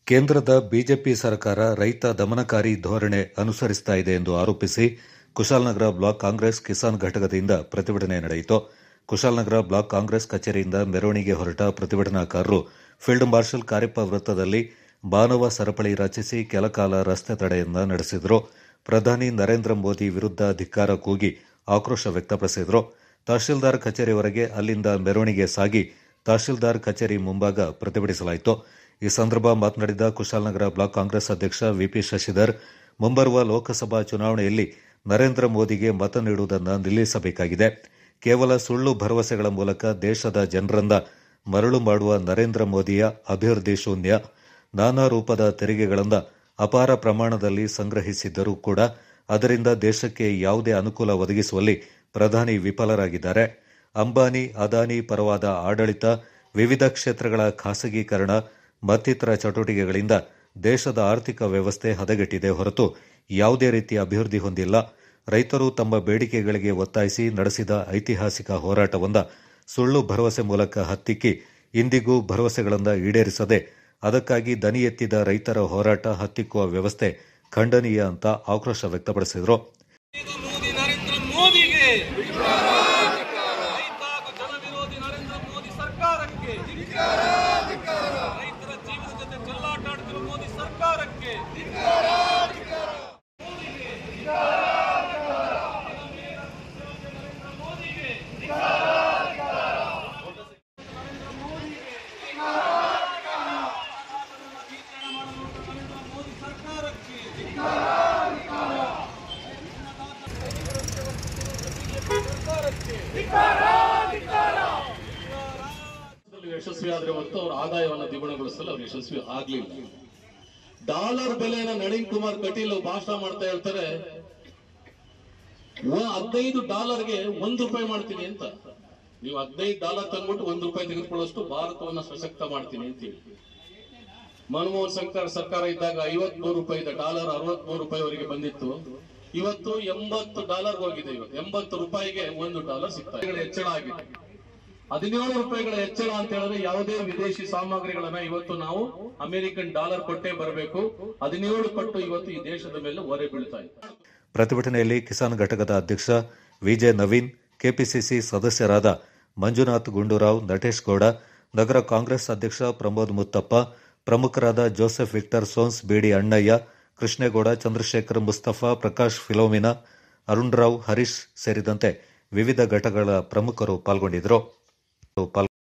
ಕೇಂದ್ರದ ಬಿಜೆಪಿ ಸರ್ಕಾರ ರೈತ ದಮನಕಾರಿ ಧೋರಣೆ ಅನುಸರಿಸುತ್ತಾ ಇದೆ ಎಂದು ಆರೋಪಿಸಿ ಕುಶಾಲನಗರ ಬ್ಲಾಕ್ ಕಾಂಗ್ರೆಸ್ ಕಿಸಾನ್ ಘಟಕದಿಂದ ಪ್ರತಿಭಟನೆ ನಡೆಯಿತು. ಕುಶಾಲನಗರ ಬ್ಲಾಕ್ ಕಾಂಗ್ರೆಸ್ ಕಚೇರಿಯಿಂದ ಮೆರವಣಿಗೆ ಹೊರಟ ಪ್ರತಿಭಟನಾಕಾರರು ಫೀಲ್ಡ್ ಮಾರ್ಷಲ್ ಕಾರ್ಯಪ್ಪ ವೃತ್ತದಲ್ಲಿ ಮಾನವ ಸರಪಳಿ ರಚಿಸಿ ಕೆಲಕಾಲ ರಸ್ತೆ ತಡೆಯನ್ನ ನಡೆಸಿದರು. ಪ್ರಧಾನಿ ನರೇಂದ್ರ ಮೋದಿ ವಿರುದ್ಧ ಧಿಕ್ಕಾರ ಕೂಗಿ ಆಕ್ರೋಶ ವ್ಯಕ್ತಪಡಿಸಿದರು. ತಹಶೀಲ್ದಾರ್ ಕಚೇರಿವರೆಗೆ ಅಲ್ಲಿಂದ ಮೆರವಣಿಗೆ ಸಾಗಿ ತಹಶೀಲ್ದಾರ್ ಕಚೇರಿ ಮುಂಭಾಗ ಪ್ರತಿಭಟಿಸಲಾಯಿತು. ಈ ಸಂದರ್ಭ ಮಾತನಾಡಿದ ಕುಶಾಲನಗರ ಬ್ಲಾಕ್ ಕಾಂಗ್ರೆಸ್ ಅಧ್ಯಕ್ಷ ವಿಪಿ ಶಶಿಧರ್, ಮುಂಬರುವ ಲೋಕಸಭಾ ಚುನಾವಣೆಯಲ್ಲಿ ನರೇಂದ್ರ ಮೋದಿಗೆ ಮತ ನೀಡುವುದನ್ನು ನಿಲ್ಲಿಸಬೇಕಾಗಿದೆ. ಕೇವಲ ಸುಳ್ಳು ಭರವಸೆಗಳ ಮೂಲಕ ದೇಶದ ಜನರನ್ನ ಮರಳು ಮಾಡುವ ನರೇಂದ್ರ ಮೋದಿಯ ಅಭಿವೃದ್ಧಿ ಶೂನ್ಯ. ನಾನಾ ರೂಪದ ತೆರಿಗೆಗಳನ್ನು ಅಪಾರ ಪ್ರಮಾಣದಲ್ಲಿ ಸಂಗ್ರಹಿಸಿದ್ದರೂ ಕೂಡ ಅದರಿಂದ ದೇಶಕ್ಕೆ ಯಾವುದೇ ಅನುಕೂಲ ಒದಗಿಸುವಲ್ಲಿ ಪ್ರಧಾನಿ ವಿಫಲರಾಗಿದ್ದಾರೆ. ಅಂಬಾನಿ, ಅದಾನಿ ಪರವಾದ ಆಡಳಿತ, ವಿವಿಧ ಕ್ಷೇತ್ರಗಳ ಖಾಸಗೀಕರಣ ಮತ್ತಿತರ ಚಟುವಟಿಕೆಗಳಿಂದ ದೇಶದ ಆರ್ಥಿಕ ವ್ಯವಸ್ಥೆ ಹದಗೆಟ್ಟಿದೆ ಹೊರತು ಯಾವುದೇ ರೀತಿಯ ಅಭಿವೃದ್ಧಿ ಹೊಂದಿಲ್ಲ. ರೈತರು ತಮ್ಮ ಬೇಡಿಕೆಗಳಿಗೆ ಒತ್ತಾಯಿಸಿ ನಡೆಸಿದ ಐತಿಹಾಸಿಕ ಹೋರಾಟವೊಂದ ಸುಳ್ಳು ಭರವಸೆ ಮೂಲಕ ಹತ್ತಿಕ್ಕಿ ಇಂದಿಗೂ ಭರವಸೆಗಳನ್ನು ಈಡೇರಿಸದೆ ಅದಕ್ಕಾಗಿ ದನಿ ಎತ್ತಿದ ರೈತರ ಹೋರಾಟ ಹತ್ತಿಕ್ಕುವ ವ್ಯವಸ್ಥೆ ಖಂಡನೀಯ ಅಂತ ಆಕ್ರೋಶ ವ್ಯಕ್ತಪಡಿಸಿದರು. ಯಶಸ್ವಿ ಆದ್ರೆ ಹೊರತು ಅವರ ಆದಾಯವನ್ನು ದ್ವಿಗುಣಗೊಳಿಸಲು ಅವ್ರು ಯಶಸ್ವಿ ಆಗ್ಲಿಲ್ಲ. ಡಾಲರ್ ಬೆಲೆನ ನಳಿನ್ ಕುಮಾರ್ ಕಟೀಲ್ ಭಾಷಣ ಮಾಡ್ತಾ ಹೇಳ್ತಾರೆ, $15ಗೆ $1 ಮಾಡ್ತೀನಿ ಅಂತ. ನೀವು $15 ತಂದ್ಬಿಟ್ಟು $1 ತೆಗೆದುಕೊಳ್ಳೋಷ್ಟು ಭಾರತವನ್ನ ಸಶಕ್ತ ಮಾಡ್ತೀನಿ ಅಂತೀವಿ. ಮನಮೋಹನ್ ಸಿಂಗ್ ಸರ್ಕಾರ ಇದ್ದಾಗ $53 ಡಾಲರ್ $63 ಬಂದಿತ್ತು. ಇವತ್ತು $80 ಹೋಗಿದೆ. ಇವತ್ತು $80ಗೆ $1 ಸಿಗ್ತಾ ಇದೆ. ಹೆಚ್ಚಳ ಆಗಿದೆ. $17 ಹೆಚ್ಚಳ ಅಂತ ಹೇಳಿದ್ರೆ ಯಾವುದೇ ವಿದೇಶಿ ಸಾಮಗ್ರಿಗಳನ್ನ ಇವತ್ತು ನಾವು ಅಮೆರಿಕನ್ ಡಾಲರ್ ಕೊಟ್ಟೇ ಬರಬೇಕು. 17 ಪಟ್ಟು ಇವತ್ತು ಈ ದೇಶದ ಮೇಲೆ ಹೊರೆ ಬೀಳ್ತಾ ಇದೆ. ಪ್ರತಿಭಟನೆಯಲ್ಲಿ ಕಿಸಾನ್ ಘಟಕದ ಅಧ್ಯಕ್ಷ ವಿಜೆ ನವೀನ್, ಕೆಪಿಸಿಸಿ ಸದಸ್ಯರಾದ ಮಂಜುನಾಥ್ ಗುಂಡೂರಾವ್, ನಟೇಶ್ ಗೌಡ, ನಗರ ಕಾಂಗ್ರೆಸ್ ಅಧ್ಯಕ್ಷ ಪ್ರಮೋದ್ ಮುತ್ತಪ್ಪ, ಪ್ರಮುಖರಾದ Joseph Victor Sonse, B D Annaiah, Krishnegowda, Chandrashekar, Mustafa, Prakash Philomena, Arun Rao, Harish ಸೇರಿದಂತೆ ವಿವಿಧ ಘಟಕಗಳ ಪ್ರಮುಖರು ಪಾಲ್ಗೊಂಡಿದ್ದರು.